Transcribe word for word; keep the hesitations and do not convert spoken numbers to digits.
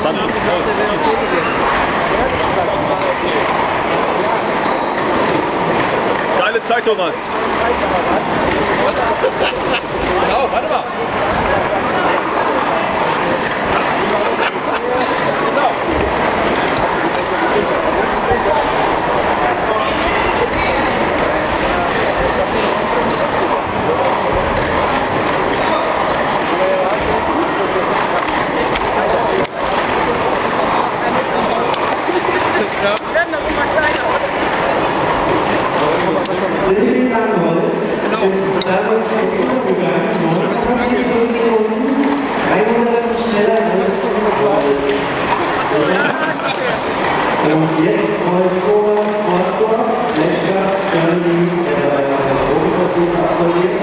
Geile Zeit, Thomas. Genau, warte mal. Genau. Silvia Langhold ist damals in Führung gegangen, neun Komma vierundvierzig Sekunden, dreihundert schneller als und jetzt folgt Thomas Osdorf, Lechner, Germany, der bereits seine Probeversuche absolviert